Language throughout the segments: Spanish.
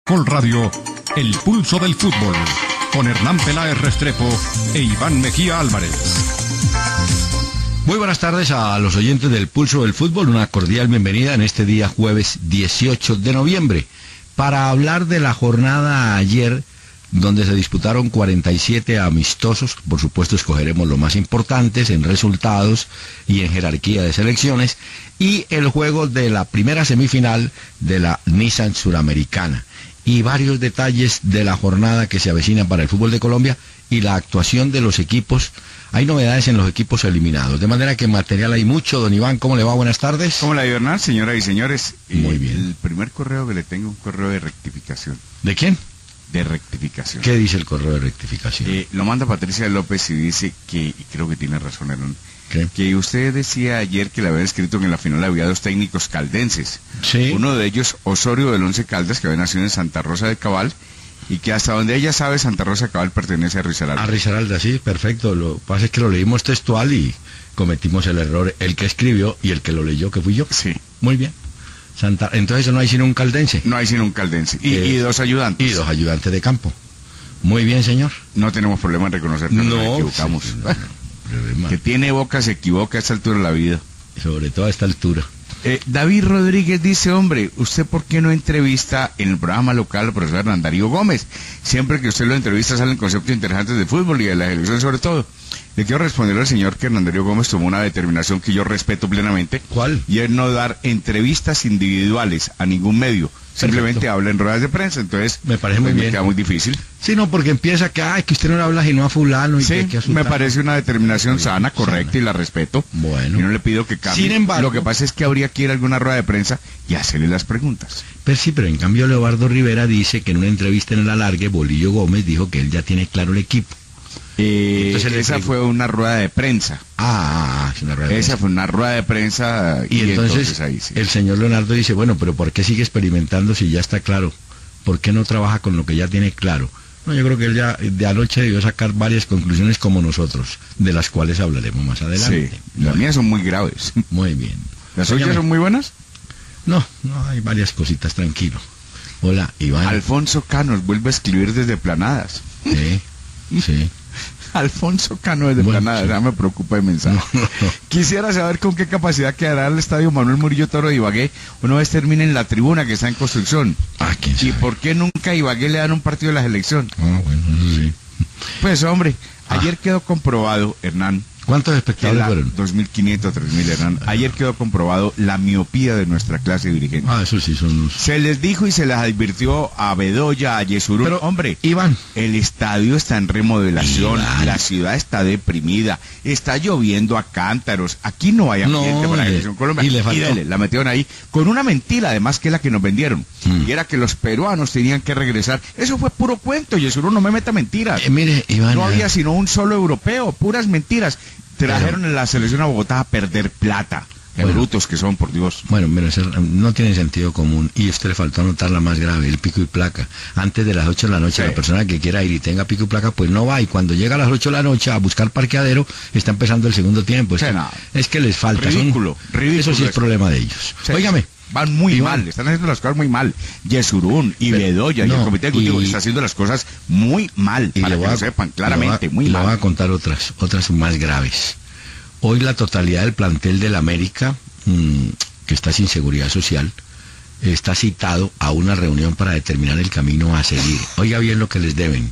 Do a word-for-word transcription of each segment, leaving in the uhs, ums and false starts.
Caracol Radio, el pulso del fútbol, con Hernán Peláez Restrepo e Iván Mejía Álvarez. Muy buenas tardes a los oyentes del Pulso del Fútbol, una cordial bienvenida en este día jueves dieciocho de noviembre, para hablar de la jornada ayer, donde se disputaron cuarenta y siete amistosos. Por supuesto escogeremos los más importantes en resultados y en jerarquía de selecciones, y el juego de la primera semifinal de la Nissan Suramericana, y varios detalles de la jornada que se avecina para el fútbol de Colombia y la actuación de los equipos. Hay novedades en los equipos eliminados, de manera que material hay mucho. Don Iván, ¿cómo le va? Buenas tardes. ¿Cómo le va, Hernán? Señoras y señores, muy bien. El primer correo que le tengo, un correo de rectificación. ¿De quién? De rectificación. ¿Qué dice el correo de rectificación? Eh, lo manda Patricia López y dice que, y creo que tiene razón, Hernán, ¿qué? Que usted decía ayer que le había escrito que en la final había dos técnicos caldenses. Sí. Uno de ellos, Osorio del Once Caldas, que había nacido en Santa Rosa de Cabal, y que hasta donde ella sabe, Santa Rosa de Cabal pertenece a Risaralda. A Risaralda, sí, perfecto. Lo que pasa es que lo leímos textual y cometimos el error, el que escribió y el que lo leyó, que fui yo. Sí. Muy bien. Santa... Entonces no hay sino un caldense. No hay sino un caldense. Y, eh, y dos ayudantes. Y dos ayudantes de campo. Muy bien, señor. No tenemos problema en reconocer que no, nos equivocamos. Sí, no, no, que tiene boca se equivoca a esta altura de la vida. Sobre todo a esta altura. Eh, David Rodríguez dice, hombre, ¿usted por qué no entrevista en el programa local al profesor Hernán Darío Gómez? Siempre que usted lo entrevista salen conceptos interesantes de fútbol y de la selección sobre todo. Le quiero responder al señor que Hernán Darío Gómez tomó una determinación que yo respeto plenamente. ¿Cuál? Y es no dar entrevistas individuales a ningún medio. Simplemente Perfecto. Habla en ruedas de prensa, entonces me parece muy pues, bien. Me queda muy difícil. Sí, no, porque empieza que, ay, que usted no le habla sino a fulano. Y sí, que, que a me parece una determinación sana, correcta, sana. Y la respeto. Bueno. Y no le pido que cambie. Sin embargo, lo que pasa es que habría que ir a alguna rueda de prensa y hacerle las preguntas. Pero sí, pero en cambio Leobardo Rivera dice que en una entrevista en el Alargue, Bolillo Gómez dijo que él ya tiene claro el equipo. Eh, Entonces, esa fue una rueda de prensa. Ah, es una rueda de esa prensa. fue una rueda de prensa. Y, y entonces, entonces ahí, sí. El señor Leonardo dice, bueno, pero ¿por qué sigue experimentando si ya está claro? ¿Por qué no trabaja con lo que ya tiene claro? No, yo creo que él ya de anoche debió sacar varias conclusiones como nosotros, de las cuales hablaremos más adelante. Sí, las mías son muy graves. Muy bien. ¿Las suyas son muy buenas? No, no, hay varias cositas, tranquilo. Hola, Iván. Alfonso Cano vuelve a escribir desde Planadas. Sí, sí. Alfonso Cano desde bueno, Planadas, sí. ya me preocupa el mensaje. No, no, no. Quisiera saber con qué capacidad quedará el estadio Manuel Murillo Toro de Ibagué una vez termine en la tribuna que está en construcción. Ah, ¿quién sabe? ¿Y por qué nunca a Ibagué le dan un partido de la selección? Ah, bueno, eso sí. Pues hombre, Ah. ayer quedó comprobado, Hernán. ¿Cuántos espectadores fueron? dos mil quinientos, tres mil, Hernán. Ayer quedó comprobado la miopía de nuestra clase dirigente. Ah, eso sí son los... Se les dijo y se les advirtió a Bedoya, a Yesurún. Pero, hombre, Iván, el estadio está en remodelación, Iván. La ciudad está deprimida, está lloviendo a cántaros, aquí no hay ambiente No, para la y le- selección Colombia. y le faltó. dele, la metieron ahí con una mentira, además que es la que nos vendieron, Mm. y era que los peruanos tenían que regresar. Eso fue puro cuento, Yesurún, no me meta mentiras. eh, mire, Iván... No eh, había sino un solo europeo, puras mentiras. Trajeron en la selección a Bogotá a perder plata. Qué Bueno. brutos que son, por Dios. Bueno, mire, eso no tiene sentido común. Y a usted le faltó anotar la más grave, el pico y placa. Antes de las ocho de la noche, Sí. la persona que quiera ir y tenga pico y placa, pues no va. Y cuando llega a las ocho de la noche a buscar parqueadero, está empezando el segundo tiempo. Es, Sí, que, no. es que les falta. son- Ridículo, ridículo Eso sí es eso. problema de ellos. Sí. Óigame. Van muy Iván. mal, están haciendo las cosas muy mal. Yesurún y Pero- Bedoya y no, el comité ejecutivo y- está haciendo las cosas muy mal, Y para le que voy lo a- sepan le claramente, voy a- muy le mal. voy a contar otras, otras más graves. Hoy la totalidad del plantel del América, mmm, que está sin seguridad social, está citado a una reunión para determinar el camino a seguir. Oiga bien lo que les deben.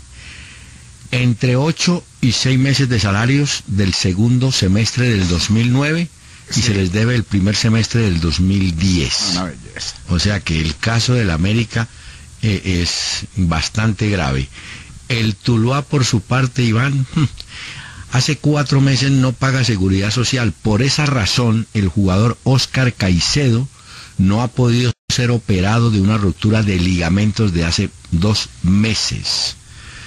Entre ocho y seis meses de salarios del segundo semestre del dos mil nueve y Sí. se les debe el primer semestre del dos mil diez. Una belleza. O sea que el caso del América eh, es bastante grave. El Tuluá, por su parte, Iván, hace cuatro meses no paga seguridad social. Por esa razón, el jugador Óscar Caicedo no ha podido ser operado de una ruptura de ligamentos de hace dos meses.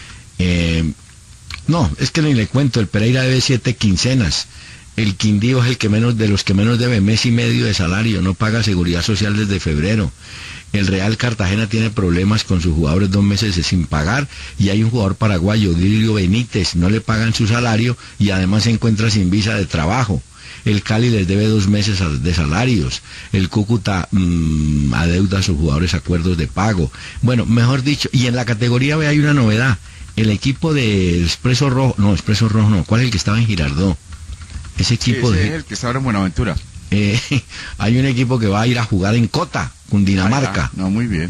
Eh, no, es que ni le cuento, el Pereira debe siete quincenas. El Quindío es el que menos de los que menos debe, mes y medio de salario, no paga seguridad social desde febrero. El Real Cartagena tiene problemas con sus jugadores dos meses sin pagar, y hay un jugador paraguayo, Dilio Benítez, no le pagan su salario y además se encuentra sin visa de trabajo. el Cali les debe dos meses de salarios, el Cúcuta mmm, adeuda a sus jugadores acuerdos de pago. Bueno, mejor dicho, y en la categoría B hay una novedad, el equipo de Expreso Rojo, no, Expreso Rojo no, ¿cuál es el que estaba en Girardot? Ese equipo sí, ese de... es el que está ahora en Buenaventura. Eh, hay un equipo que va a ir a jugar en Cota, Cundinamarca. Ah, no, muy bien.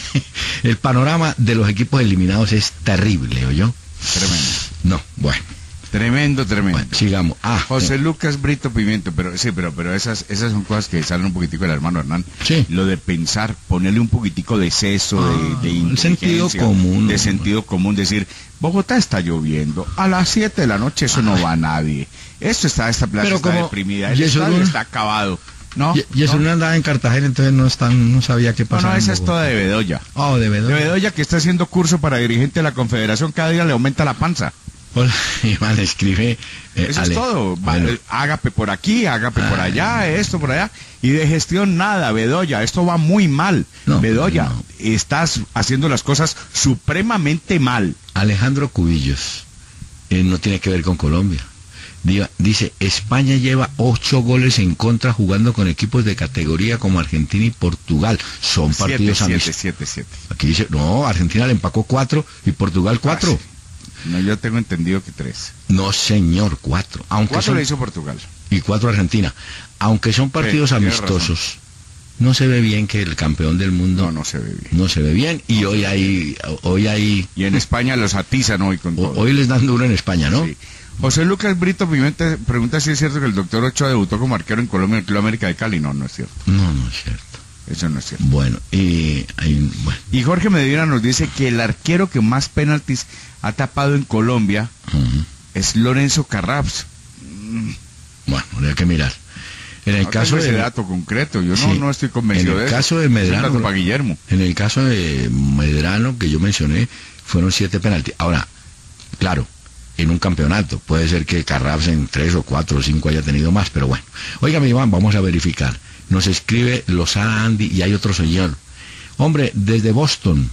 El panorama de los equipos eliminados es terrible, ¿oyó? Tremendo. No, bueno. Tremendo, tremendo. Bueno, sigamos. Ah, José eh. Lucas Brito Pimiento, pero sí, pero pero esas esas son cosas que salen un poquitico del hermano Hernán. Sí. Lo de pensar, ponerle un poquitico de seso, Ah, de, de el sentido inteligencia, común. de sentido común, decir, Bogotá está lloviendo, a las siete de la noche eso no va a nadie. Esto está, esta plaza Pero está como deprimida, el Yesurún- estadio está acabado. No, Y, y eso no andaba en Cartagena, entonces no están, no sabía qué no, pasaba. no, en esa es Bogotá. toda de Bedoya. Oh, de verdad. De Bedoya que está haciendo curso para dirigente de la Confederación, cada día le aumenta la panza. Hola, Iván, escribe. eh, Eso Ale. es todo. Va, Bueno, eh, Hágape por aquí, hágape por Ah. allá, esto por allá. Y de gestión nada, Bedoya. Esto va muy mal. No, Bedoya, no. estás haciendo las cosas supremamente mal. Alejandro Cubillos, eh, no tiene que ver con Colombia. Diga- Dice, España lleva ocho goles en contra jugando con equipos de categoría como Argentina y Portugal. Son Siete, partidos siete, amistosos. siete, siete. Aquí dice, no, Argentina le empacó cuatro y Portugal cuatro. Ah, sí. No, yo tengo entendido que tres. No, señor, cuatro. Aunque Cuatro son, le hizo Portugal. y cuatro Argentina. Aunque son partidos Sí, tiene amistosos, no se ve bien que el campeón del mundo No, no se ve bien. no se ve bien. Y hoy hay, hoy hay, Y en España los atizan hoy con todo. hoy les dan duro en España, ¿no? Sí. José Lucas Brito Pimienta pregunta si es cierto que el doctor Ochoa debutó como arquero en Colombia en el Club América de Cali. No, no es cierto. No, no es cierto. Eso no es cierto. Bueno, y hay, bueno, Y Jorge Medina nos dice que el arquero que más penaltis ha tapado en Colombia ujú. es Lorenzo Carraps. Mm, Bueno, habría que mirar. En el no caso tengo ese de, dato concreto, yo no, Sí. no estoy convencido En el de eso. caso de Es un Medrano, dato para Guillermo. en el caso de Medrano que yo mencioné, fueron siete penaltis. Ahora, claro, en un campeonato, puede ser que Carraps en tres o cuatro o cinco haya tenido más, pero bueno. Óigame, Iván, vamos a verificar. Nos escribe Lozada Andy y hay otro señor. Hombre, desde Boston,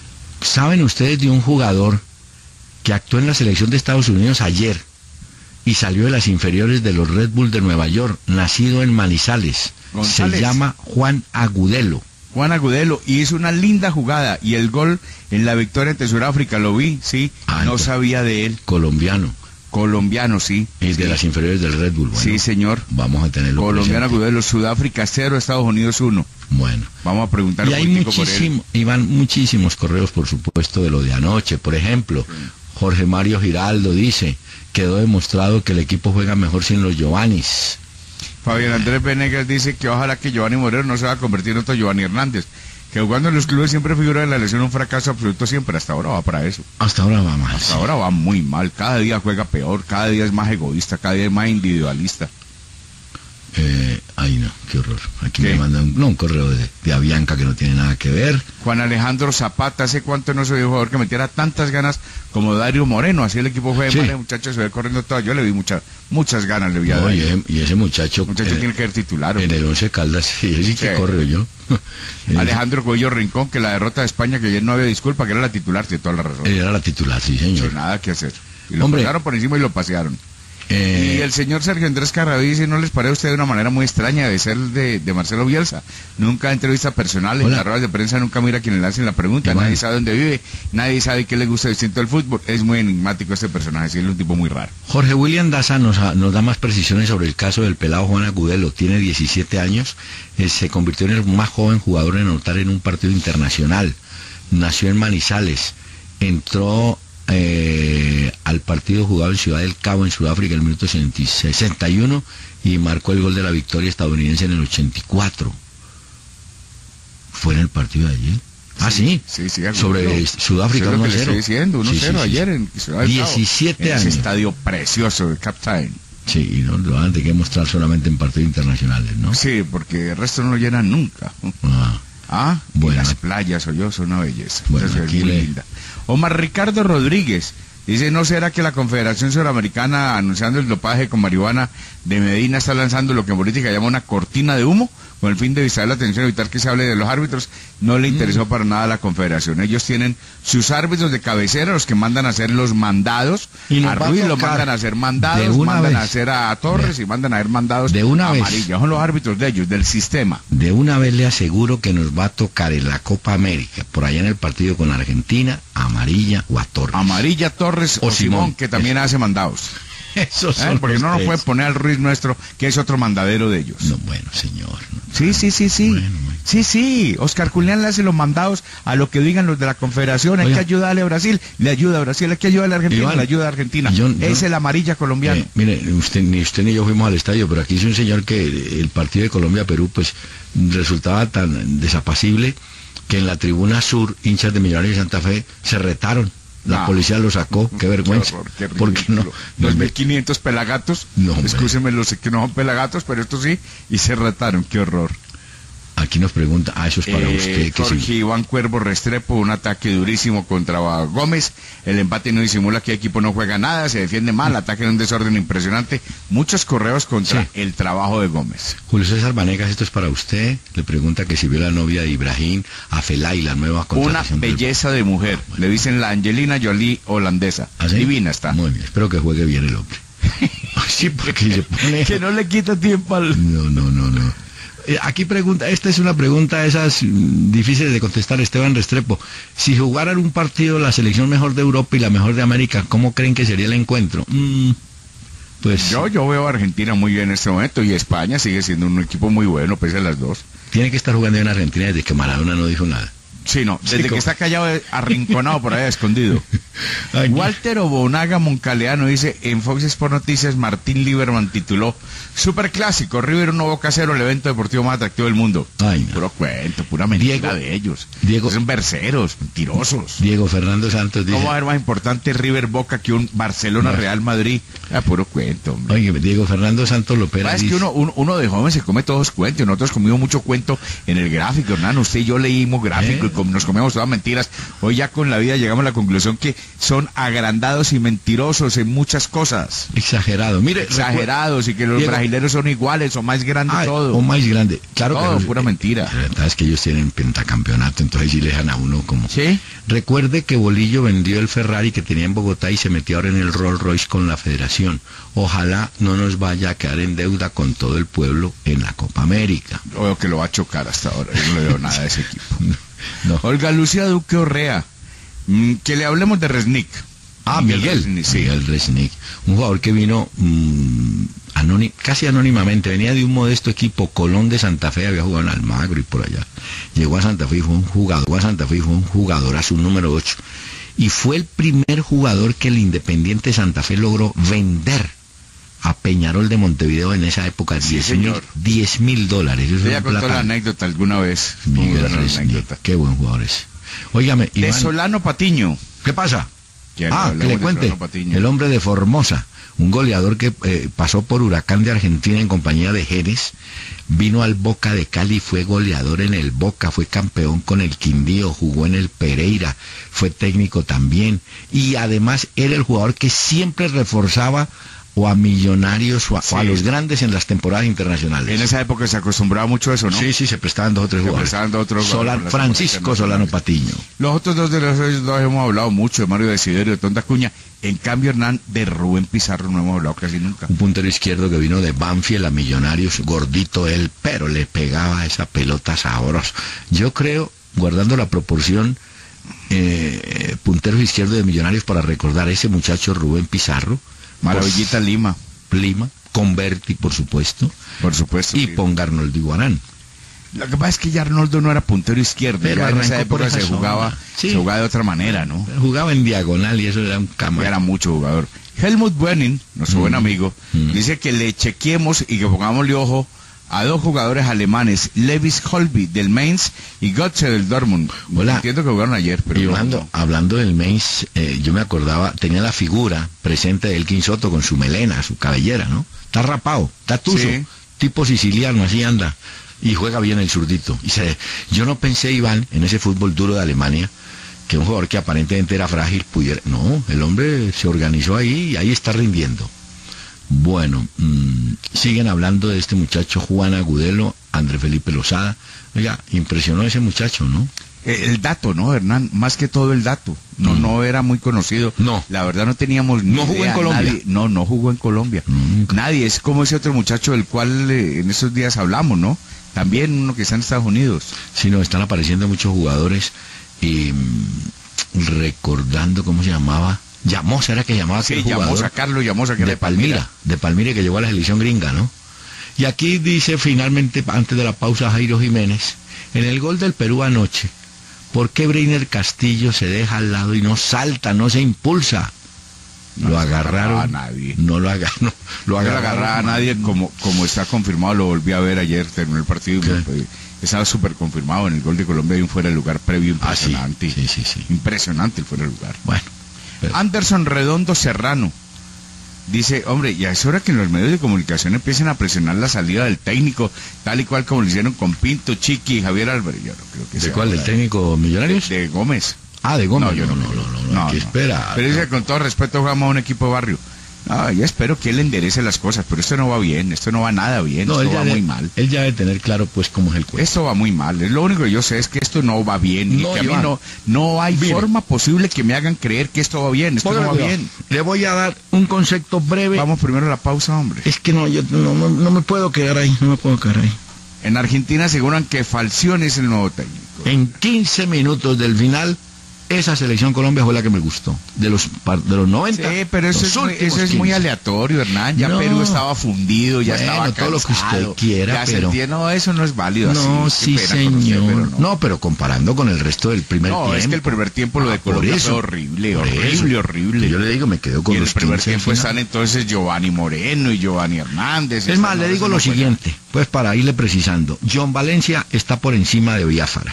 ¿saben ustedes de un jugador que actuó en la selección de Estados Unidos ayer y salió de las inferiores de los Red Bull de Nueva York, nacido en Manizales? González. Se llama Juan Agudelo. Juan Agudelo hizo una linda jugada y el gol en la victoria ante Sudáfrica lo vi, sí, Ah, no entonces- sabía de él. Colombiano, Colombiano, sí. es de sí. las inferiores del Red Bull. Bueno, Sí, señor. vamos a tenerlo Colombiano presente. Agudelo, Sudáfrica cero, Estados Unidos uno. Bueno. Vamos a preguntar Y un hay poquitico por él. muchísimo, Iván, muchísimos correos, por supuesto, de lo de anoche. Por ejemplo, Jorge Mario Giraldo dice, quedó demostrado que el equipo juega mejor sin los Giovannis. Fabián Andrés Venegas dice que ojalá que Giovanni Moreno no se va a convertir en otro Giovanni Hernández. Que jugando en los clubes siempre figura en la lesión un fracaso absoluto siempre. Hasta ahora va para eso. Hasta ahora va mal. Hasta ahora va muy mal. Cada día juega peor. Cada día es más egoísta. Cada día es más individualista. Eh, ay, no, qué horror. Aquí ¿Qué? me mandan un, no, un correo de, de Avianca que no tiene nada que ver. Juan Alejandro Zapata, ¿hace cuánto no se vio un jugador que metiera tantas ganas como Dario Moreno? Así el equipo juega Sí. mal, el muchacho se ve corriendo todo. Yo le vi muchas muchas ganas, le vi a No, y, Dario. ese, y ese muchacho, El muchacho en, tiene que ser titular. en hombre. el Once Caldas, sí, ese sí que Sí. corre yo. Ese- Alejandro Cuello Rincón, que la derrota de España, que ayer no había disculpa, que era la titular, tiene toda la razón. Era la titular, sí, señor. Sin nada que hacer. Y lo Hombre. pasaron por encima y lo pasearon. Eh, Y el señor Sergio Andrés Carraví dice, ¿no les parece a usted de una manera muy extraña de ser de, de Marcelo Bielsa? Nunca entrevista personal, en Hola. las ruedas de prensa nunca mira a quien le hacen la pregunta, Iván. nadie sabe dónde vive, nadie sabe qué le gusta distinto del fútbol. Es muy enigmático este personaje, sí, es un tipo muy raro. Jorge William Daza nos, nos da más precisiones sobre el caso del pelado Juan Agudelo. Tiene diecisiete años, eh, se convirtió en el más joven jugador en anotar en un partido internacional. Nació en Manizales, entró eh, al partido jugado en Ciudad del Cabo, en Sudáfrica, en el minuto sesenta y uno y marcó el gol de la victoria estadounidense en el ochenta y cuatro. ¿Fue en el partido de ayer? Ah, sí. Sí, sí, Sobre Agudelo. Sudáfrica Eso es lo uno a que le cero. estoy diciendo, uno Sí, cero sí, sí. ayer en Ciudad del Cabo, diecisiete en ese años. estadio precioso de Captain. Sí, y no lo van a tener que mostrar solamente en partidos internacionales, ¿no? Sí, porque el resto no lo llenan nunca. Ah, Ah, y Bueno. las playas, o yo, son una belleza. Bueno, Entonces, aquí es muy le- linda. Omar Ricardo Rodríguez Dice, ¿no será que la Confederación Suramericana, anunciando el dopaje con marihuana de Medina, está lanzando lo que en política llama una cortina de humo, con el fin de distraer la atención y evitar que se hable de los árbitros? No le interesó mm. para nada a la Confederación. Ellos tienen sus árbitros de cabecera, los que mandan a hacer los mandados. Y a Ruiz lo mandan a hacer mandados, mandan vez. a hacer a Torres de, y mandan a hacer mandados de una amarillos. Vez. Son los árbitros de ellos, del sistema. De una vez le aseguro que nos va a tocar en la Copa América, por allá en el partido con Argentina, amarilla o a Torres. Amarilla, Torres o, o Simón, Simón, que también eso. hace mandados. Eso son ¿Eh? Porque no nos puede poner al Ruiz nuestro, que es otro mandadero de ellos. No, bueno, señor. No, sí, sí, sí, sí. Bueno, bueno. Sí, sí. Oscar Julián le hace los mandados a lo que digan los de la Confederación. Hay Oiga. que ayudarle a Brasil, le ayuda a Brasil. Hay que ayudarle a Argentina, Iván, le ayuda a Argentina. Yo, yo, es el amarilla colombiano. Eh, mire, usted, ni usted ni yo fuimos al estadio, pero aquí dice un señor que el partido de Colombia-Perú, pues, resultaba tan desapacible que en la tribuna sur, hinchas de Millonarios de Santa Fe se retaron. La ah. policía lo sacó, qué vergüenza. Qué horror, qué porque no, dos mil quinientos pelagatos, no, excúsenme los que no son pelagatos, pero esto sí, y se retaron, qué horror. Aquí nos pregunta, ah, eso es para eh, usted. Que Jorge sí. Iván Cuervo Restrepo, un ataque durísimo contra Gómez. El empate no disimula que el equipo no juega nada, se defiende mal, ataque en un desorden impresionante. Muchos correos contra sí. el trabajo de Gómez. Julio César Vanegas, esto es para usted. Le pregunta que si vio la novia de Ibrahim, Afelay, la nueva contratación. Una belleza de mujer. Bueno. Le dicen la Angelina Jolie holandesa. ¿Ah, sí? Divina está. Muy bien, espero que juegue bien el hombre. Sí, porque se pone... que no le quita tiempo al... No, no, no, no. Aquí pregunta, esta es una pregunta esas difíciles de contestar, Esteban Restrepo. Si jugaran un partido la selección mejor de Europa y la mejor de América, ¿cómo creen que sería el encuentro? Mm, pues yo, yo veo a Argentina muy bien en este momento y España sigue siendo un equipo muy bueno, pese a las dos. Tiene que estar jugando en Argentina desde que Maradona no dijo nada. Sí, no, desde sí, que está callado, arrinconado por ahí, escondido. Ay, Walter Obonaga Moncaleano dice, en Fox Sports Noticias, Martín Lieberman tituló Superclásico, River uno Boca cero, el evento deportivo más atractivo del mundo. Ay, no. Puro cuento, pura mentira Diego, de ellos. Diego, son berceros, mentirosos. Diego Fernando Santos dice... ¿Cómo va a ser más importante River Boca que un Barcelona no. Real Madrid? Ah, puro cuento, hombre. Oye, Diego Fernando Santos Lopera es dice... que uno, uno, uno de joven se come todos cuentos, nosotros comimos mucho cuento en el gráfico, Hernán, usted y yo leímos gráfico ¿Eh? y nos comemos todas mentiras. Hoy ya con la vida llegamos a la conclusión que son agrandados y mentirosos en muchas cosas. Exagerado, mire. Exagerados y que los Diego, brasileños son iguales o más grandes ah, todo. O más grande, claro todo, que no, pura eh, mentira. La verdad es que ellos tienen pentacampeonato, entonces sí le dejan a uno como... ¿Sí? Recuerde que Bolillo vendió el Ferrari que tenía en Bogotá y se metió ahora en el Rolls Royce con la federación. Ojalá no nos vaya a quedar en deuda con todo el pueblo en la Copa América. Yo veo que lo va a chocar hasta ahora, yo no le veo nada a ese equipo. No. Olga Lucía Duque Orrea, mm, que le hablemos de Resnick. Ah, Miguel, Miguel Resnick, sí. Miguel Resnick, un jugador que vino mmm, anónim, casi anónimamente, venía de un modesto equipo, Colón de Santa Fe, había jugado en Almagro y por allá. Llegó a Santa Fe y fue un jugador, a Santa Fe y fue un jugador a su número ocho. Y fue el primer jugador que el Independiente Santa Fe logró vender a Peñarol de Montevideo en esa época, sí, diez mil dólares. Usted ya contó la anécdota alguna vez. Miguel Resnick, qué buen jugador es. Óigame, de Iván, Solano Patiño. ¿Qué pasa? Ya ah, que le cuente, el hombre de Formosa, un goleador que eh, pasó por Huracán de Argentina en compañía de Jerez, vino al Boca de Cali, fue goleador en el Boca, fue campeón con el Quindío, jugó en el Pereira, fue técnico también, y además era el jugador que siempre reforzaba o a Millonarios o a, sí. o a los grandes en las temporadas internacionales. En esa época se acostumbraba mucho eso, ¿no? Sí, sí, se prestaban dos o tres se jugadores. Prestaban dos, otros Solar, Francisco Solano Patiño. Los otros dos de los dos hemos hablado mucho, de Mario Desiderio, de Tonda Acuña. En cambio, Hernán, de Rubén Pizarro no hemos hablado casi nunca. Un puntero izquierdo que vino de Banfield a Millonarios, gordito él, pero le pegaba esa pelota sabrosa. Yo creo, guardando la proporción, eh, punteros izquierdos de Millonarios para recordar a ese muchacho Rubén Pizarro, Maravillita Lima. Lima, Converti, por supuesto. Por supuesto. Y sí. ponga Arnoldo Iguarán. Lo que pasa es que ya Arnoldo no era puntero izquierdo. Pero en esa época se jugaba, sí. se jugaba de otra manera, ¿no? Jugaba en diagonal y eso era un cámara. Era mucho jugador. Helmut Wenning, nuestro mm. buen amigo, mm. dice que le chequeemos y que pongámosle ojo a dos jugadores alemanes, Lewis Holby del Mainz y Götze del Dortmund. Hola. Entiendo que jugaron ayer, pero... Y hablando, no. hablando del Mainz, eh, yo me acordaba, tenía la figura presente de Elkin Soto con su melena, su cabellera, ¿no? Está rapado, está tuzo, sí. tipo siciliano, así anda. Y juega bien el zurdito. Y se, yo no pensé, Iván, en ese fútbol duro de Alemania, que un jugador que aparentemente era frágil pudiera... No, el hombre se organizó ahí y ahí está rindiendo. Bueno, mmm, siguen hablando de este muchacho Juan Agudelo, André Felipe Lozada. Oiga, impresionó ese muchacho, ¿no? El dato, ¿no, Hernán? Más que todo el dato. No, mm. no era muy conocido. No. La verdad no teníamos ni No jugó idea. en Colombia. Nadie, no, no jugó en Colombia. Nunca. Nadie. Es como ese otro muchacho del cual eh, en estos días hablamos, ¿no? También uno que está en Estados Unidos. Sí, no, están apareciendo muchos jugadores y mmm, recordando cómo se llamaba. Llamosa era que llamaba sí, aquel jugador. Llamosa, Carlos Llamosa, que de era Palmira, Palmira. de Palmira que llegó a la selección gringa, ¿no? Y aquí dice finalmente, antes de la pausa, Jairo Jiménez, en el gol del Perú anoche, ¿por qué Breiner Castillo se deja al lado y no salta, no se impulsa? No lo se agarraron. A nadie. No lo agarraron. No, lo No lo agarraron agarraba a nadie, como, como está confirmado, lo volví a ver ayer, terminó el partido. ¿Qué? Me, estaba súper confirmado en el gol de Colombia y un fuera de lugar previo impresionante. Ah, sí, sí, sí, sí. Impresionante el fuera de lugar. Bueno. Pero... Anderson Redondo Serrano dice, hombre, ya es hora que en los medios de comunicación empiecen a presionar la salida del técnico, tal y cual como lo hicieron con Pinto, Chiqui y Javier Álvarez. Yo no creo que ¿De sea cuál? ¿Del hora. técnico Millonarios? De, de Gómez. Ah, de Gómez. No, yo no, no, creo. no, no, no, no, hay que no. esperar. Pero dice, con todo respeto, jugamos a un equipo de barrio. Ah, yo espero que él enderece las cosas, pero esto no va bien, esto no va nada bien, No, esto él ya va de- muy mal. Él ya debe tener claro, pues, cómo es el cuento. Esto va muy mal. Es lo único que yo sé es que esto no va bien. No, y que a mí Iván. no, no hay Mire. forma posible que me hagan creer que esto va bien. Esto no va Póngale bien. cuidado. Le voy a dar un concepto breve. Vamos primero a la pausa, hombre. Es que no, yo no, no, no me puedo quedar ahí, no me puedo quedar ahí. En Argentina aseguran que Falcioni es el nuevo técnico. En quince minutos del final, esa selección Colombia fue la que me gustó. De los par- de los noventa. Sí, pero eso los es, muy, últimos eso es muy quince. aleatorio, Hernán. Ya No. Perú estaba fundido, ya Bueno, estaba todo lo que usted cansado, quiera, ya se pero- entiende. No, eso no es válido No, así. Qué sí, pena con usted, señor. pero no. no. pero comparando con el resto del primer No, tiempo. es que el primer tiempo lo de Ah, por Colombia eso, fue horrible, por horrible, eso. horrible. Yo le digo, me quedo con Y en los el primer quince del tiempo final. están entonces Giovanni Moreno y Giovanni Hernández. Es más, Esta le no, digo eso lo no fue siguiente, pues para irle precisando. John Valencia está por encima de Biafara.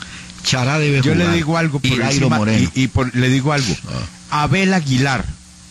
Chará debe Yo jugar. le digo algo por y Dairo encima, Moreno. y, y por- le digo algo. Abel Aguilar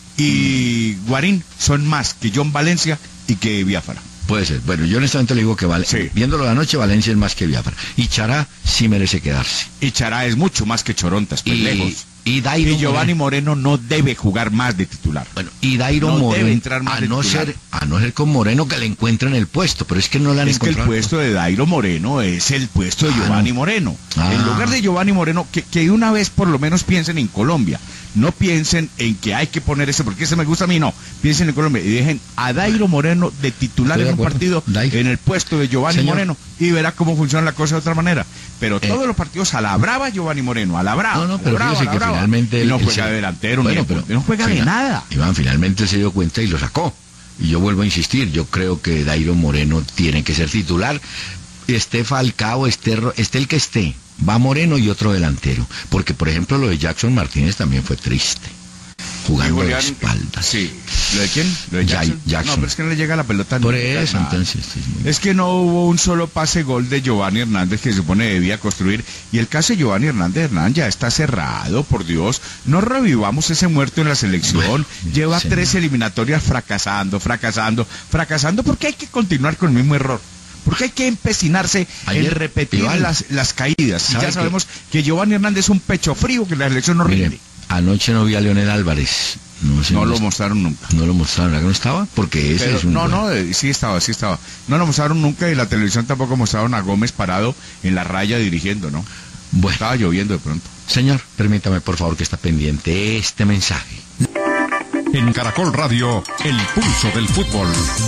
y Guarín son más que John Valencia y que Biafara. Puede ser. Bueno, yo honestamente le digo que vale. Sí. Viéndolo de anoche, Valencia es más que Biafara. Y Chará sí merece quedarse. Y Chará es mucho más que Chorontas, pues Y, lejos. y Dairo Y Giovanni Moreno. Moreno no debe jugar más de titular. Bueno, y Dairo no Moreno. debe entrar más a de no titular. ser, a no ser con Moreno que le encuentren el puesto, pero es que no le han Es que el encontrado. puesto de Dairo Moreno es el puesto de Ah, Giovanni no. Moreno. Ah. En lugar de Giovanni Moreno, que, que de una vez por lo menos piensen en Colombia. No piensen en que hay que poner ese, porque ese me gusta a mí, no. Piensen en Colombia y dejen a Dairo Moreno de titular Estoy de en un acuerdo. partido Dairo. en el puesto de Giovanni Señor. Moreno y verá cómo funciona la cosa de otra manera. Pero Eh. todos los partidos a la brava Giovanni Moreno, a la brava. No, no, a la pero brava, fíjese a la que brava. finalmente Y él- no él juega se- de delantero, Bueno, ni de- pero no juega de final- nada. Iván, finalmente se dio cuenta y lo sacó. Y yo vuelvo a insistir, yo creo que Dairo Moreno tiene que ser titular. Esté Falcao, esté, Ro- esté el que esté. Va Moreno y otro delantero. Porque, por ejemplo, lo de Jackson Martínez también fue triste. Jugando Y de Julián- espaldas. Sí. ¿Lo de quién? ¿Lo de Ya- Jackson? Jackson. No, pero es que no le llega la pelota. Por nunca, eso, nada. entonces. sí, es muy- Es que no hubo un solo pase gol de Giovanni Hernández que se supone debía construir. Y el caso de Giovanni Hernández Hernán ya está cerrado, por Dios. No revivamos ese muerto en la selección. Bueno, Lleva señor. tres eliminatorias fracasando, fracasando, fracasando, porque hay que continuar con el mismo error. Porque hay que empecinarse Ayer, en repetir Iván, las, las caídas. Y ¿sabe ya qué? sabemos que Giovanni Hernández es un pecho frío, que la selección no Mire, rinde. anoche no vi a Leonel Álvarez. No, sé No dónde lo está. mostraron nunca. No lo mostraron, ¿verdad que no estaba? Porque ese Pero, es un... no, buen- no, eh, sí estaba, sí estaba. No lo mostraron nunca y la televisión tampoco mostraron a Gómez parado en la raya dirigiendo, ¿no? Bueno, Estaba lloviendo de pronto. señor, permítame por favor que está pendiente este mensaje. En Caracol Radio, el pulso del fútbol.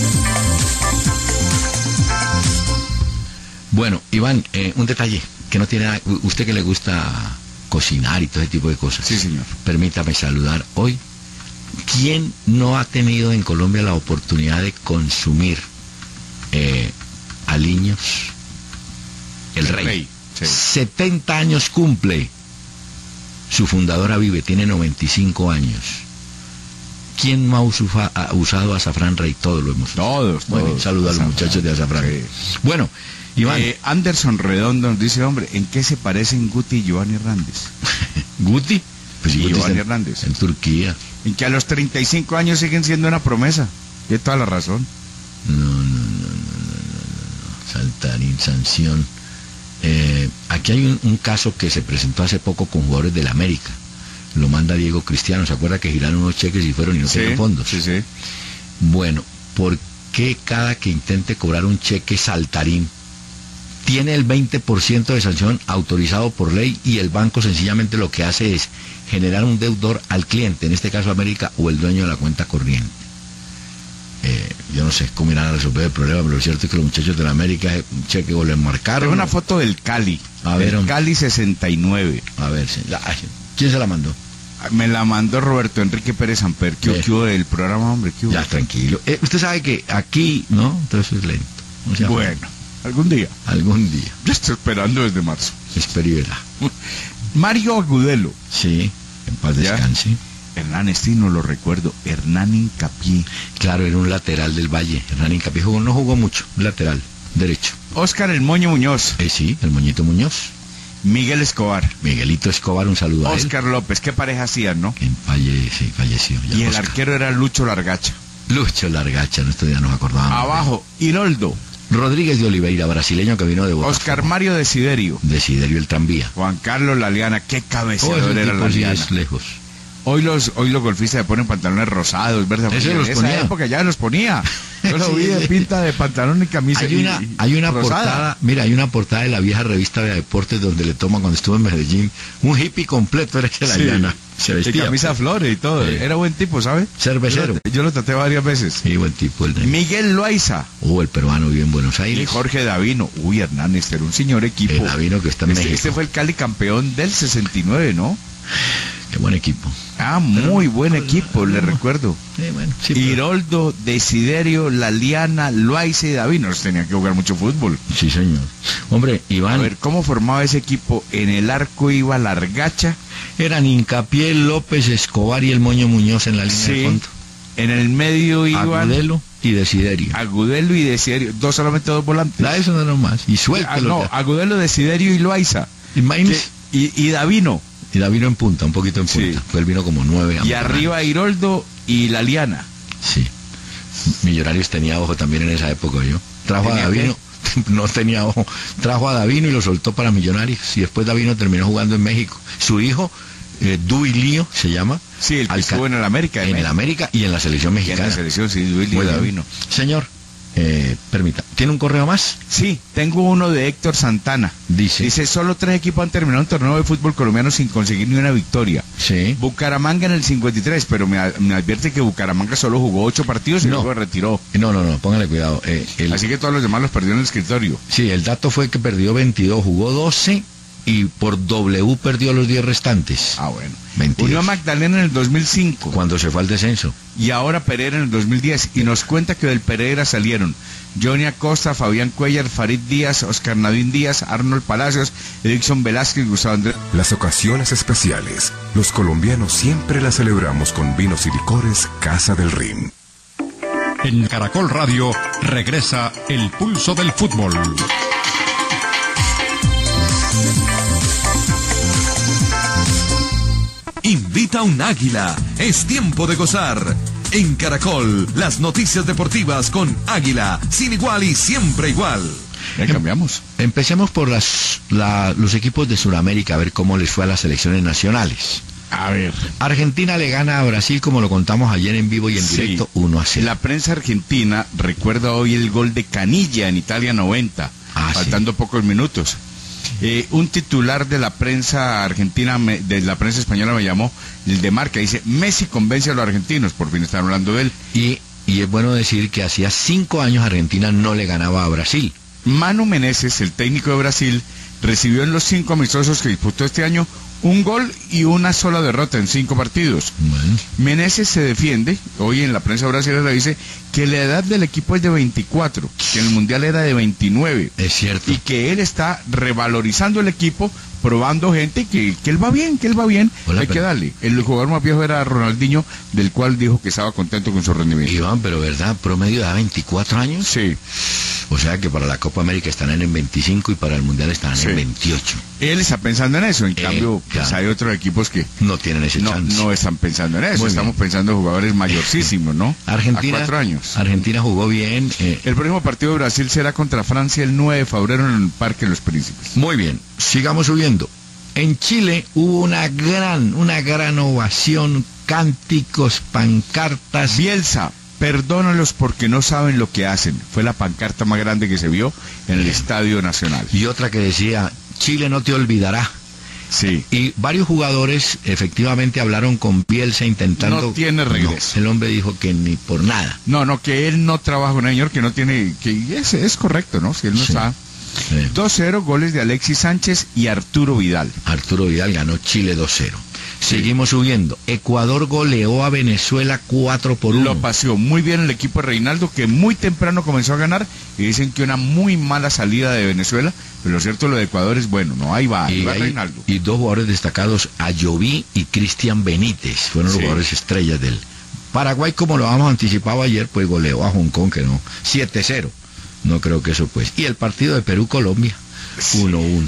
Bueno, Iván, eh, un detalle que no tiene nada... u- Usted que le gusta cocinar y todo ese tipo de cosas. Sí, señor. Permítame saludar hoy. ¿Quién no ha tenido en Colombia la oportunidad de consumir eh, aliños? El, El rey. Rey, sí. setenta años cumple. Su fundadora vive, tiene noventa y cinco años. ¿Quién no ha, usufa- ha usado azafrán rey? Todos lo hemos usado. Todos, Bueno, todos. un saludo a los Azafrán, muchachos de azafrán. sí. Bueno, Iván, Eh, Anderson Redondo nos dice, hombre, ¿en qué se parecen Guti y Giovanni Hernández? Guti. Pues y Guti Giovanni está en- Hernández. En Turquía. En que a los treinta y cinco años siguen siendo una promesa. Tiene toda la razón. No, no, no, no, no, no, no. Saltarín, sanción. eh, aquí hay un, un caso que se presentó hace poco con jugadores del América. Lo manda Diego Cristiano. ¿Se acuerda que giraron unos cheques y fueron y no Sí, tenían fondos? sí, sí. Bueno, ¿por qué cada que intente cobrar un cheque saltarín tiene el veinte por ciento de sanción autorizado por ley y el banco sencillamente lo que hace es generar un deudor al cliente, en este caso América, o el dueño de la cuenta corriente? Eh, yo no sé cómo irán a resolver el problema, pero lo cierto es que los muchachos de la América un cheque o le marcaron. Tengo una foto del Cali. A ver, del hombre. Cali sesenta y nueve. A ver, sí, la- ay, ¿quién se la mandó? Me la mandó Roberto Enrique Pérez Amper. ¿Qué, Bien. qué hubo del programa, hombre? ¿Qué hubo? Ya, tranquilo. Eh, usted sabe que aquí, ¿no? Entonces es lento. No sea Bueno, algún día. afán. Algún día. Yo estoy esperando desde marzo. Espero y verá. Mario Agudelo. Sí, en paz Ya. descanse. Hernán Estino, lo recuerdo. Hernán Hincapié. Claro, era un lateral del Valle. Hernán Hincapié jugó, no jugó mucho, un lateral, derecho. Óscar El Moño Muñoz. Eh, sí, el Moñito Muñoz. Miguel Escobar. Miguelito Escobar, un saludo a él. Óscar López. ¿Qué pareja hacían, no? Que falle, sí, falleció. Ya, Y el Óscar. arquero era Lucho Largacha. Lucho Largacha, en estos días nos acordábamos. Abajo, Hiroldo. Rodríguez de Oliveira, brasileño que vino de Botafogo. Oscar Mario Desiderio. Desiderio el tranvía. Juan Carlos Laliana. Qué Oh, cabeceador ese era tipo sí Laliana. es lejos. Hoy los, hoy los golfistas se ponen pantalones rosados, ¿verdad? Ese Porque los en esa ponía. época ya los ponía. Yo lo Sí, vi de sí. pinta de pantalón y camisa. Hay y- una, y hay una rosada. portada, mira, hay una portada de la vieja revista de deportes donde le toman cuando estuvo en Medellín. Un hippie completo era ese Sí. Laliana. Se Y vestía. camisa flores y todo. Sí. Era buen tipo, ¿sabes? Cervecero. Yo lo, yo lo traté varias veces. Sí, buen tipo el de... Miguel Loaiza Oh, el peruano vive en Buenos y Aires. Jorge Davino. Uy, Hernán, este era un señor equipo. El Davino que está en este, México. este fue el Cali campeón del sesenta y nueve, ¿no? Qué buen equipo. Ah, muy buen equipo, le recuerdo. Sí, bueno, sí, pero- Hiroldo, Desiderio, Laliana, Loaiza y Davino. Los tenían que jugar mucho fútbol. sí, señor. Hombre, A Iván, ver, ¿cómo formaba ese equipo? En el arco iba Largacha. eran Hincapié, López, Escobar y el Moño Muñoz en la línea de Sí. fondo. En el medio iban Agudelo y Desiderio. Agudelo y Desiderio. Dos, solamente dos volantes. Da eso no más. Y Ah, suéltelo. no, ya. Agudelo, Desiderio y Loaiza. Imagínese. Que- Y, y Davino. Y Davino en punta, un poquito en Sí. punta. Fue el vino como nueve. Y Amparán. arriba Hiroldo y Laliana. Sí. Millonarios tenía ojo también en esa época, yo. Trajo a ¿Tenía Davino, no tenía ojo. Trajo a Davino y lo soltó para Millonarios. Y después Davino terminó jugando en México. Su hijo, eh, Duilio, se llama. Sí, el que Alca- estuvo en el América. de En el México. América y en la selección Y en mexicana. la selección, sí, Luis Muy bien. Davino. Señor, eh, permita, ¿tiene un correo más? Sí, tengo uno de Héctor Santana. Dice. Dice, solo tres equipos han terminado un torneo de fútbol colombiano sin conseguir ni una victoria. Sí. Bucaramanga en el cincuenta y tres, pero me, a- me advierte que Bucaramanga solo jugó ocho partidos y No. luego retiró. No, no, no, póngale cuidado. Eh, el- Así que todos los demás los perdió en el escritorio. Sí, el dato fue que perdió veintidós, jugó doce y por W perdió los diez restantes. Ah, bueno. veintidós. Unión Magdalena en el dos mil cinco Cuando se fue al descenso. y ahora Pereira en el dos mil diez. Y nos cuenta que del Pereira salieron Johnny Acosta, Fabián Cuellar, Farid Díaz, Oscar Nadín Díaz, Arnold Palacios, Edixon Velázquez, Gustavo Andrés. Las ocasiones especiales, los colombianos siempre las celebramos con vinos y licores Casa del Rin. En Caracol Radio regresa El Pulso del Fútbol. Invita un águila. Es tiempo de gozar. En Caracol, las noticias deportivas con Águila, sin igual y siempre igual. Ya cambiamos. Empecemos por las, la- los equipos de Sudamérica, a ver cómo les fue a las selecciones nacionales. A ver. Argentina le gana a Brasil, como lo contamos ayer en vivo y en Sí. directo, uno a cero. La prensa argentina recuerda hoy el gol de Canilla en Italia noventa, Ah, faltando pocos minutos. Eh, un titular de la prensa argentina, me- de la prensa española me llamó, el de Marca, dice, Messi convence a los argentinos, por fin están hablando de él. Y, y es bueno decir que hacía cinco años Argentina no le ganaba a Brasil. Manu Meneses, el técnico de Brasil, recibió en los cinco amistosos que disputó este año un gol y una sola derrota en cinco partidos. Bueno, Meneses se defiende, hoy en la prensa brasileña dice que la edad del equipo es de veinticuatro, que en el Mundial era de veintinueve, es cierto. y que él está revalorizando el equipo, probando gente que, que él va bien, que él va bien, Hola, hay que pero- darle. El jugador más viejo era Ronaldinho, del cual dijo que estaba contento con su rendimiento. Iván, pero ¿verdad? ¿Promedio de veinticuatro años? Sí. O sea que para la Copa América estarán en veinticinco y para el Mundial estarán Sí. en veintiocho. Él está pensando en eso, en Él, cambio, pues claro. hay otros equipos que No tienen ese no, chance. no están pensando en eso. Muy Estamos bien. pensando en jugadores mayorcísimos, ¿no? Argentina, A cuatro años. Argentina jugó bien. eh, El próximo partido de Brasil será contra Francia el nueve de febrero en el Parque de los Príncipes. Muy bien, sigamos subiendo. En Chile hubo una gran, una gran ovación, cánticos, pancartas. Bielsa, perdónalos porque no saben lo que hacen. Fue la pancarta más grande que se vio en el Estadio Nacional. Y otra que decía, Chile no te olvidará. Sí. Y varios jugadores efectivamente hablaron con Bielsa intentando... No tiene regreso. No, el hombre dijo que ni por nada. No, no, que él no trabaja con un señor que no tiene... que es, es correcto, ¿no? Si él no Sí. está... Sí. dos cero, goles de Alexis Sánchez y Arturo Vidal. Arturo Vidal ganó Chile dos cero. Seguimos subiendo. Ecuador goleó a Venezuela cuatro por uno. Lo paseó muy bien el equipo de Reinaldo, que muy temprano comenzó a ganar, y dicen que una muy mala salida de Venezuela, pero lo cierto lo de Ecuador es bueno, ¿no? Ahí va, ahí Y, va hay- Reinaldo. y dos jugadores destacados, Ayoví y Cristian Benítez, fueron los Sí. jugadores estrellas del Paraguay, como lo habíamos anticipado ayer, pues goleó a Hong Kong, que no, siete cero. No creo que eso pues. Y el partido de Perú-Colombia, Sí. uno uno.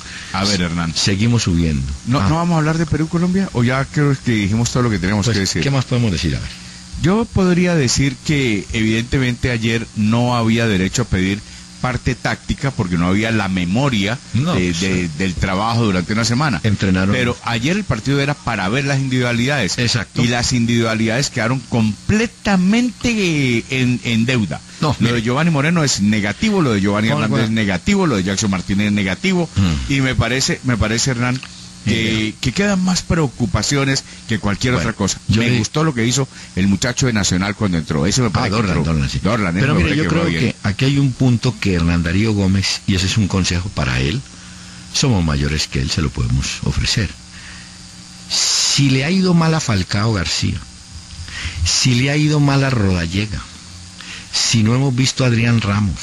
A ver, Hernán. Seguimos subiendo. ¿No, Ah, ¿No vamos a hablar de Perú-Colombia? ¿O ya creo que dijimos todo lo que teníamos pues, que decir? ¿qué más podemos decir? A ver. Yo podría decir que evidentemente ayer no había derecho a pedir parte táctica porque no había la memoria No, de- pues, de- del trabajo durante una semana. Entrenaron. Pero ayer el partido era para ver las individualidades. Exacto. Y las individualidades quedaron completamente eh, en, en deuda. No, lo mire. de Giovanni Moreno es negativo, lo de Giovanni ¿Cómo, Hernández cómo? es negativo, lo de Jackson Martínez es negativo. Mm. Y me parece, me parece, Hernán, que, que quedan más preocupaciones que cualquier Bueno, otra cosa. yo Me le- gustó lo que hizo el muchacho de Nacional cuando entró. Eso me Ah, parece que Dorlan, entró. Dorlan, sí. Dorlan, eso Pero me mire, parece yo que creo fue bien. que aquí hay un punto que Hernán Darío Gómez, y ese es un consejo para él, somos mayores que él, se lo podemos ofrecer. Si le ha ido mal a Falcao García, si le ha ido mal a Rodallega, si no hemos visto a Adrián Ramos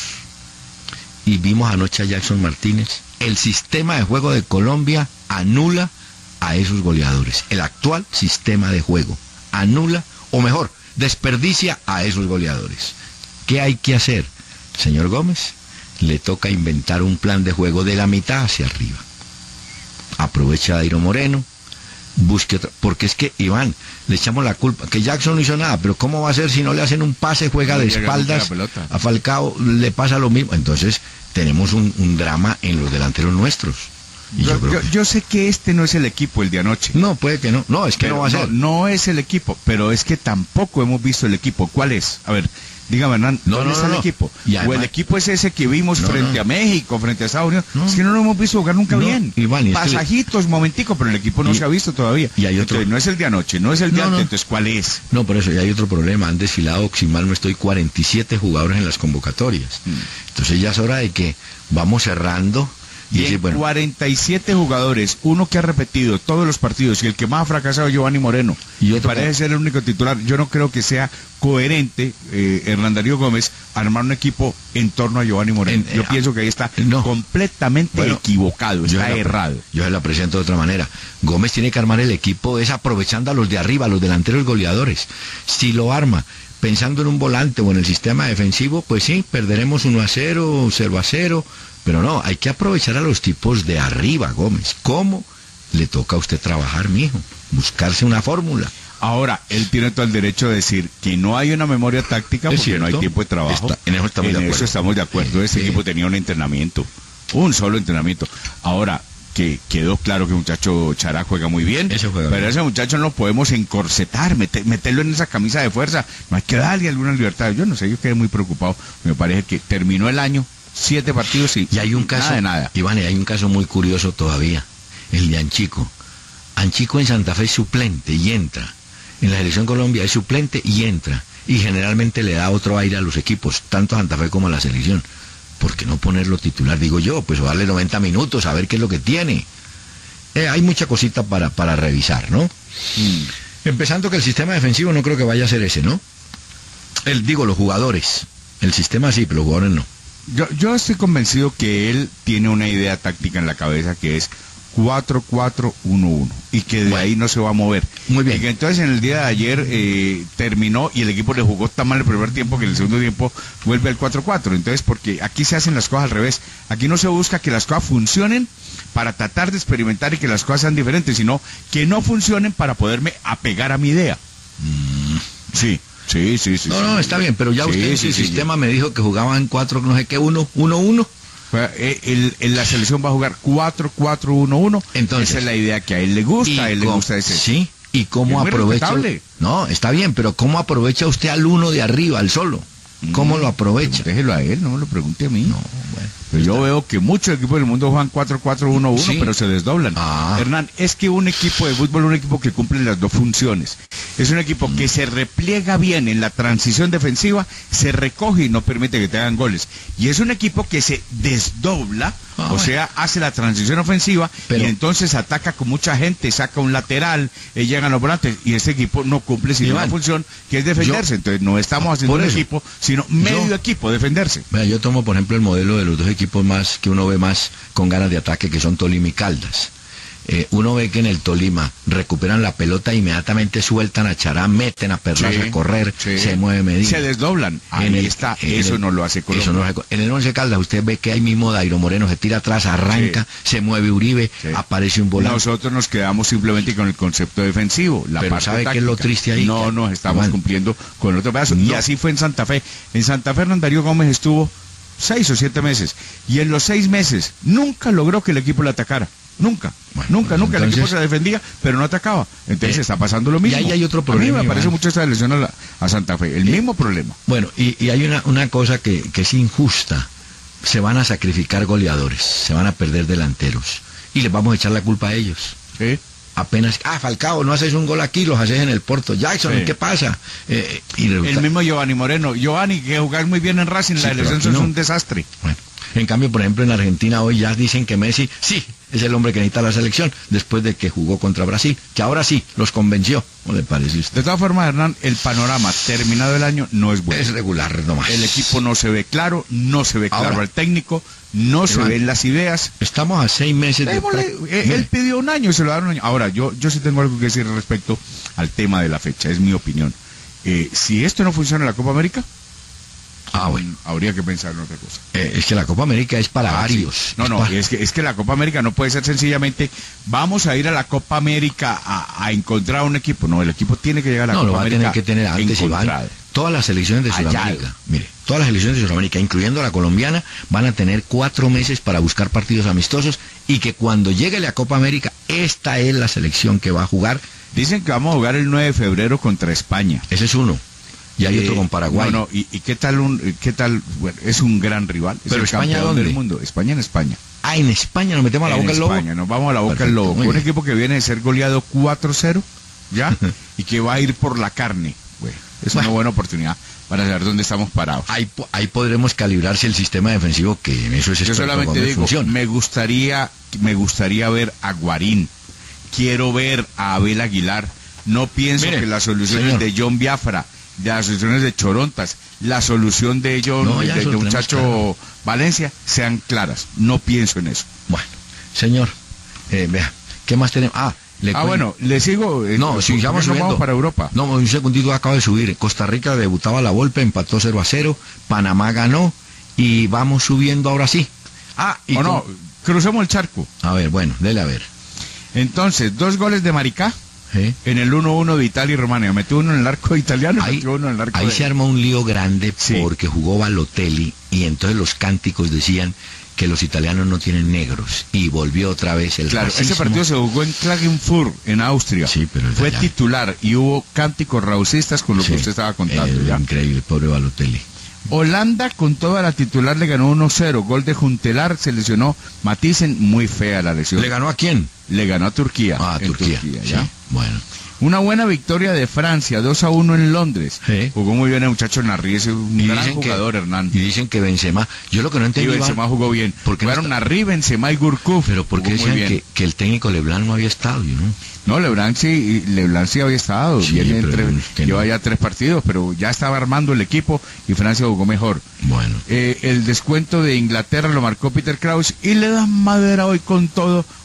y vimos anoche a Jackson Martínez, el sistema de juego de Colombia anula a esos goleadores. El actual sistema de juego anula, o mejor, desperdicia a esos goleadores. ¿Qué hay que hacer? Señor Gómez, le toca inventar un plan de juego de la mitad hacia arriba. Aprovecha a Dairo Moreno, busque otra, porque es que, Iván, le echamos la culpa, que Jackson no hizo nada, pero ¿cómo va a ser si no le hacen un pase, juega No de llega nunca espaldas? la pelota. A Falcao le pasa lo mismo. Entonces, tenemos un, un drama en los delanteros nuestros. Y Yo, yo creo yo- que- yo sé que este no es el equipo, el de anoche. No, puede que no. No, es que Pero no va a ser. no es el equipo, pero es que tampoco hemos visto el equipo. ¿Cuál es? A ver, dígame, Hernán, No, ¿dónde no, está no, el no. equipo? Y O además- el equipo es ese que vimos No, frente no. a México, frente a Estados Unidos. No. Es que no lo hemos visto jugar nunca No, bien. Iván, y es que le- Pasajitos, momentico, pero el equipo no Y- se ha visto todavía. y hay otro- Entonces, no es el de anoche, no es el de No, antes, no. entonces, ¿cuál es? No, por eso ya hay otro problema. Han desfilado, si mal no estoy, cuarenta y siete jugadores en las convocatorias. Mm. Entonces ya es hora de que vamos cerrando y Y decir, en bueno, cuarenta y siete jugadores, uno que ha repetido todos los partidos y el que más ha fracasado es Giovanni Moreno. Y Y otro parece que- ser el único titular. Yo no creo que sea coherente eh, Hernán Darío Gómez armar un equipo en torno a Giovanni Moreno. En- Yo eh, pienso que ahí está no. completamente Bueno, equivocado, yo está se la- errado. Yo se la presento de otra manera. Gómez tiene que armar el equipo es aprovechando a los de arriba, a los delanteros goleadores. Si lo arma pensando en un volante o en el sistema defensivo, pues sí, perderemos uno a cero, cero a cero, pero no, hay que aprovechar a los tipos de arriba, Gómez. ¿Cómo? Le toca a usted trabajar, mijo, buscarse una fórmula. Ahora, él tiene todo el derecho de decir que no hay una memoria táctica Es porque no hay cierto. tiempo de trabajo. Está- en eso estamos de acuerdo. eso estamos de acuerdo. Este Sí. equipo tenía un entrenamiento, un solo entrenamiento. Ahora, que quedó claro que el muchacho Chará juega muy bien, Ese juega pero bien. ese muchacho no lo podemos encorsetar, mete- meterlo en esa camisa de fuerza. No hay que darle alguna libertad. Yo no sé, yo quedé muy preocupado. Me parece que terminó el año, siete partidos y, Y hay un y caso, nada de nada. Iván, y hay un caso muy curioso todavía, el de Anchico. Anchico en Santa Fe es suplente y entra. En la selección Colombia es suplente y entra. Y generalmente le da otro aire a los equipos, tanto a Santa Fe como a la selección. ¿Por qué no ponerlo titular? Digo yo, pues o darle noventa minutos a ver qué es lo que tiene. Eh, hay mucha cosita para, para revisar, ¿no? Mm. Empezando que el sistema defensivo no creo que vaya a ser ese, ¿no? El, digo, los jugadores. El sistema sí, pero los jugadores no. Yo, yo estoy convencido que él tiene una idea táctica en la cabeza que es cuatro cuatro uno uno y que de Bueno. ahí no se va a mover. Muy bien. Y que entonces en el día de ayer eh, terminó y el equipo le jugó tan mal el primer tiempo que en el segundo tiempo vuelve al cuatro cuatro. Entonces, porque aquí se hacen las cosas al revés. Aquí no se busca que las cosas funcionen para tratar de experimentar y que las cosas sean diferentes, sino que no funcionen para poderme apegar a mi idea. Mm. Sí, sí, sí, sí. No, sí, no, sí. está bien, pero ya Sí, usted en sí, su sí, sistema me dijo que jugaban cuatro, no sé qué, uno, uno, uno. Fue, eh, el, el- la selección va a jugar cuatro cuatro uno uno. Entonces, esa es la idea que a él le gusta, a él le cómo- gusta ese. Sí, y cómo Es muy aprovecha. respetable. No, está bien, pero ¿cómo aprovecha usted al uno de arriba, al solo? ¿Cómo lo aprovecha? Déjelo a él, no me lo pregunte a mí. No, bueno. Pero yo veo que muchos equipos del mundo juegan cuatro cuatro uno uno, Sí. pero se desdoblan. Ah. Hernán, es que un equipo de fútbol es un equipo que cumple las dos funciones. Es un equipo Mm. que se repliega bien en la transición defensiva, se recoge y no permite que te hagan goles. Y es un equipo que se desdobla, Ah, o bueno. sea, hace la transición ofensiva Pero- y entonces ataca con mucha gente, saca un lateral, eh, llegan los volantes y este equipo no cumple sino Iván, una función que es defenderse. yo- Entonces no estamos haciendo por un eso. equipo, sino medio Yo- equipo, defenderse. Vea, yo tomo, por ejemplo, el modelo de los dos equipos más que uno ve más con ganas de ataque, que son Tolima y Caldas. Eh, uno ve que en el Tolima recuperan la pelota, inmediatamente sueltan a Chará, meten a Perlaza Sí, a correr, sí. se mueve Medina. Se desdoblan. Ahí En el- está. en Eso el- no lo hace Colombia. Eso no lo hace Co- En el Once Caldas usted ve que ahí mismo Dairo Moreno se tira atrás, arranca, se mueve Uribe, Sí. aparece un volante. Nosotros nos quedamos simplemente con el concepto defensivo. La Pero parte ¿sabe qué es lo táctica. triste ahí? No Que- nos estamos Iván, cumpliendo con el otro pedazo. Y no. así fue en Santa Fe. En Santa Fe, Hernán Darío Gómez estuvo seis o siete meses. Y en los seis meses nunca logró que el equipo le atacara. Nunca. Bueno, nunca, pues nunca. el entonces- equipo se defendía, pero no atacaba. Entonces Eh, está pasando lo mismo. y ahí hay otro A problema, mí me parece Iván. mucho esta lesión a, la- a Santa Fe. El Eh, mismo problema. Bueno, y, y hay una, una cosa que, que es injusta. Se van a sacrificar goleadores, se van a perder delanteros. Y les vamos a echar la culpa a ellos. ¿Sí? Apenas, ah, Falcao, no haces un gol aquí, los haces en el Porto. Jackson, Sí. ¿qué pasa? Eh, y resulta- El mismo Giovanni Moreno. Giovanni, que jugar muy bien en Racing, Sí, la pero elección aquí es no. un desastre. Bueno, en cambio, por ejemplo, en Argentina hoy ya dicen que Messi, sí, es el hombre que necesita la selección, después de que jugó contra Brasil, que ahora sí, los convenció. ¿Cómo le parece a usted? De todas formas, Hernán, el panorama terminado el año no es bueno. Es regular nomás. El equipo no se ve claro, no se ve claro Ahora, al técnico, no se Iván, ven las ideas. Estamos a seis meses de... Démosle, prac- eh, Mire, él pidió un año y se lo dieron un año. Ahora, yo, yo sí tengo algo que decir respecto al tema de la fecha, es mi opinión. Eh, si esto no funciona en la Copa América, Ah, bueno. mm, habría que pensar en otra cosa. Eh, es que la Copa América es para Ah, sí. varios. No, Es no, para- es que, es que la Copa América no puede ser sencillamente, vamos a ir a la Copa América a, a encontrar un equipo. No, el equipo tiene que llegar a la No, Copa lo va a América tener que tener antes, Iván. encontrado. Todas las selecciones de Hallado. Sudamérica, mire, todas las selecciones de Sudamérica, incluyendo la colombiana, van a tener cuatro meses para buscar partidos amistosos y que cuando llegue la Copa América, esta es la selección que va a jugar. Dicen que vamos a jugar el nueve de febrero contra España. Ese es uno. Y hay Eh, otro con Paraguay. No, no, y, y qué tal un, qué tal, bueno, es un gran rival. Es Pero el España, campeón ¿dónde? del mundo. España en España. Ah, en España nos metemos a la en boca del lobo. España, nos vamos a la boca Perfecto, del lobo. muy Un bien. equipo que viene de ser goleado cuatro cero, ¿ya? Y que va a ir por la carne. Bueno, es Bueno. una buena oportunidad para saber dónde estamos parados. Ahí, po- ahí podremos calibrar si el sistema defensivo, que en eso es Yo experto solamente Gómez, digo, funciona. me gustaría, me gustaría ver a Guarín. Quiero ver a Abel Aguilar. No pienso Mire, que las soluciones señor. de John Biafra, de las soluciones de Chorontas, la solución de John, No, ya de, eso de lo tenemos muchacho claro. Valencia, sean claras. No pienso en eso. Bueno, señor, eh, vea, ¿qué más tenemos? Ah, le Ah, cuento- bueno, le sigo. eh, No, ¿por si qué sigamos no subiendo. vamos para Europa. No, un segundito acaba de subir. Costa Rica debutaba la Volpe, empató cero a cero. Panamá ganó y vamos subiendo ahora sí. Ah, y ¿O no? con- Crucemos el charco. A ver, bueno, dele a ver. Entonces, dos goles de Maricá ¿Eh? en el uno uno de Italia y Rumania. Metió uno en el arco italiano y Ahí, metió uno en el arco ahí de... se armó un lío grande Sí. porque jugó Balotelli y entonces los cánticos decían que los italianos no tienen negros y volvió otra vez el Claro, racismo. ese partido se jugó en Klagenfurt, en Austria. Sí, pero es Fue allá. titular y hubo cánticos rausistas con lo Sí, que usted estaba contando. eh, ya. increíble, pobre Balotelli. Holanda con toda la titular le ganó uno cero. Gol de Juntelar, se lesionó Matisen, muy fea la lesión. ¿Le ganó a quién? Le ganó a Turquía. Ah, en Turquía. ¿ya? Sí, bueno. Una buena victoria de Francia, dos a uno en Londres. Sí. Jugó muy bien el muchacho Narri, es un Y gran dicen que- jugador, Hernán. Y dicen que Benzema, yo lo que no Y entendí, Benzema Iván, jugó bien. ¿por qué no Jugaron está- Narri, Benzema y Gurkuf. pero ¿por qué Jugó muy decían bien. que, que el técnico Leblanc no había estado? Yo no. No, Leblanc sí, Leblanc sí había estado. Sí, Viene pero entre- es que lleva no. ya tres partidos, pero ya estaba armando el equipo y Francia jugó mejor. Bueno. Eh, el descuento de Inglaterra lo marcó Peter Kraus y le dan madera hoy con todo.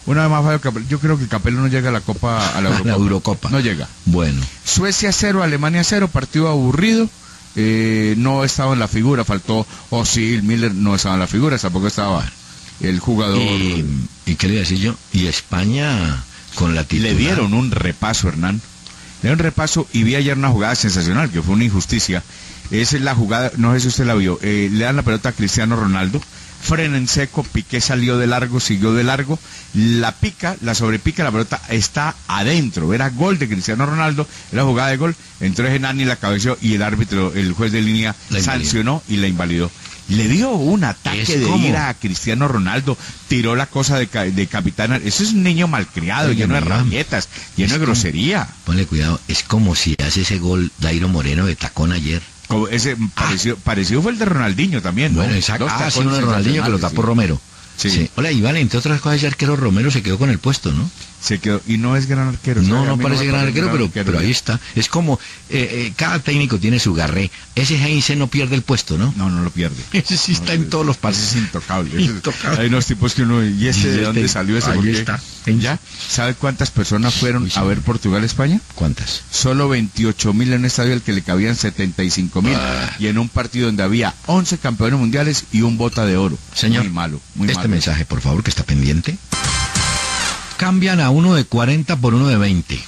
Una vez más Fabio Capello. Yo creo que Capello no llega a la Copa, a la Eurocopa. La Eurocopa. No llega. Bueno. Suecia cero, Alemania cero, partido aburrido. Eh, no estaba en la figura, faltó Özil, Miller, no estaba en la figura, tampoco estaba el jugador. ¿Y, ¿y qué le iba a decir yo? Y España con la titular. Le dieron un repaso, Hernán. Le dieron un repaso y vi ayer una jugada sensacional, que fue una injusticia. Esa es la jugada, no sé si usted la vio. Eh, le dan la pelota a Cristiano Ronaldo. Frena en seco, Piqué salió de largo, siguió de largo, la pica, la sobrepica, la pelota está adentro, era gol de Cristiano Ronaldo, era jugada de gol, entró Genani, la cabeció y el árbitro, el juez de línea, la sancionó y la invalidó. Le dio un ataque es de como... ira a Cristiano Ronaldo, tiró la cosa de, de capitán, eso es un niño malcriado, Oye, lleno de mira, rabietas, lleno de como... grosería. Ponle cuidado, es como si hace ese gol Dairo Moreno de tacón ayer. Como ese parecido, ah. parecido fue el de Ronaldinho también, ¿no? Bueno, exacto. Dos ah, sí, uno de Ronaldinho que lo tapó sí. Romero. Sí. sí. Hola, Iván, entre otras cosas, ese arquero Romero se quedó con el puesto, ¿no? Se quedó, y no es gran arquero. No, no parece no gran parece arquero, gran pero, arquero, pero ahí está. Es como, eh, eh, cada técnico tiene su garré. Ese Heinze no pierde el puesto, ¿no? No, no lo pierde. Ese sí está no, en todos los pases. Ese es intocable. intocable. Hay unos tipos que uno, ¿y ese de dónde salió ese? Ahí está. ¿Ya? ¿Sabe cuántas personas fueron Uy, sí. a ver Portugal-España? ¿Cuántas? Solo veintiocho mil en un estadio al que le cabían setenta y cinco mil. Ah. Y en un partido donde había once campeones mundiales y un bota de oro. Señor, muy malo. Muy este malo. mensaje, por favor, que está pendiente. Cambian a uno de cuarenta por uno de veinte.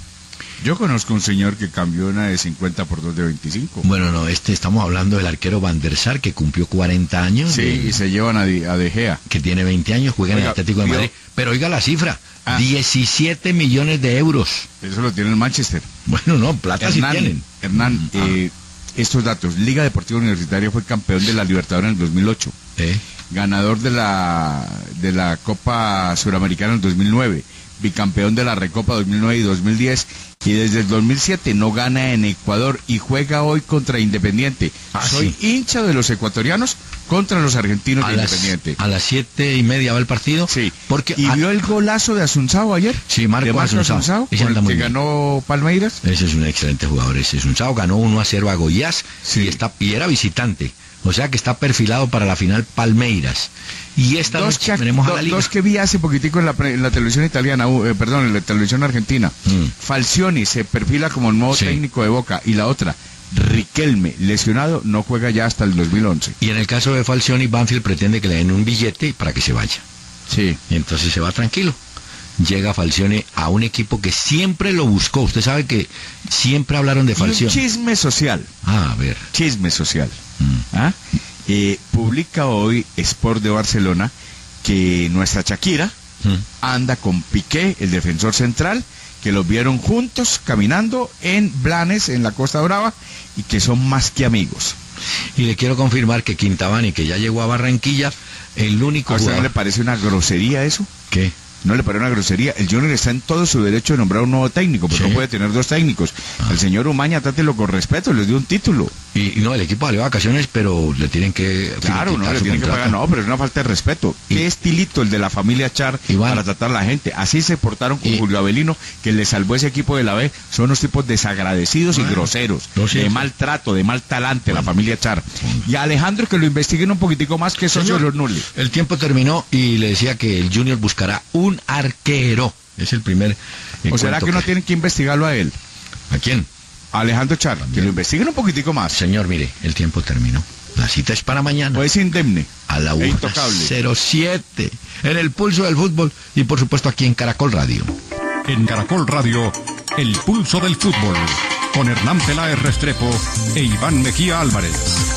Yo conozco un señor que cambió una de cincuenta por dos de veinticinco. Bueno, no, este estamos hablando del arquero Van der Sar, que cumplió cuarenta años. Sí, de, y se llevan a, de, a De Gea. Que tiene veinte años, juega oiga, en el Atlético de Madrid. Yo... Pero oiga la cifra, ah. diecisiete millones de euros. Eso lo tiene el Manchester. Bueno, no, plata Hernán, sí tienen. Hernán, ah. eh, estos datos. Liga Deportiva Universitaria fue campeón de la Libertadores en el dos mil ocho. ¿Eh? Ganador de la, de la Copa Suramericana en el dos mil nueve. Bicampeón de la Recopa dos mil nueve y dos mil diez, y desde el dos mil siete no gana en Ecuador y juega hoy contra Independiente. Ah, Soy sí. hincha de los ecuatorianos contra los argentinos a de las, Independiente. A las siete y media va el partido. Sí. Porque ¿Y a... vio el golazo de Asunzao ayer? Sí, Marco, de Marco Asunzao, Asunzao ese con el que bien. ganó Palmeiras. Ese es un excelente jugador, ese Asunzao ganó uno a cero a Goiás, sí. y, está, y era visitante. O sea que está perfilado para la final Palmeiras. Y esta dos noche que, tenemos do, a la Liga. Dos que vi hace poquitico en la, en la televisión italiana, uh, eh, perdón, en la televisión argentina. Mm. Falcioni se perfila como el nuevo sí. técnico de Boca. Y la otra, Riquelme, lesionado, no juega ya hasta el dos mil once. Y en el caso de Falcioni, Banfield pretende que le den un billete para que se vaya. Sí. Y entonces se va tranquilo. Llega Falcioni a un equipo que siempre lo buscó. Usted sabe que siempre hablaron de Falcioni. Y un chisme social. Ah, a ver. Chisme social. Mm. ¿Ah? Eh, publica hoy Sport de Barcelona que nuestra Shakira mm. anda con Piqué, el defensor central, que los vieron juntos caminando en Blanes, en la Costa Brava, y que son más que amigos. Y le quiero confirmar que Quintabani, que ya llegó a Barranquilla, el único ¿A usted jugador... no le parece una grosería eso? ¿Qué? No le parece una grosería. El Junior está en todo su derecho de nombrar un nuevo técnico, pero ¿sí? no puede tener dos técnicos. Ah. El señor Umaña, trátelo con respeto, les dio un título. Y, y no, el equipo salió de vacaciones, pero le tienen que... Claro, no, le tienen que pagar, no, pero es una falta de respeto. Y, ¿qué estilito el de la familia Char Iván, para tratar a la gente? Así se portaron con y, Julio Avelino, que le salvó ese equipo de la B. Son unos tipos desagradecidos bueno, y groseros, no sé, de maltrato, de mal talante, bueno, la familia Char. Bueno. Y a Alejandro, que lo investiguen un poquitico más, que socio de los Nulli. El tiempo terminó y le decía que el Junior buscará un arquero. Es el primer... ¿O será que, que no tienen que investigarlo a él? ¿A quién? A Alejandro Char. También. Que lo investiguen un poquitico más. Señor, mire, el tiempo terminó. La cita es para mañana. O es indemne. A la una cero siete. En el pulso del fútbol. Y por supuesto aquí en Caracol Radio. En Caracol Radio, el pulso del fútbol. Con Hernán Peláez Restrepo e Iván Mejía Álvarez.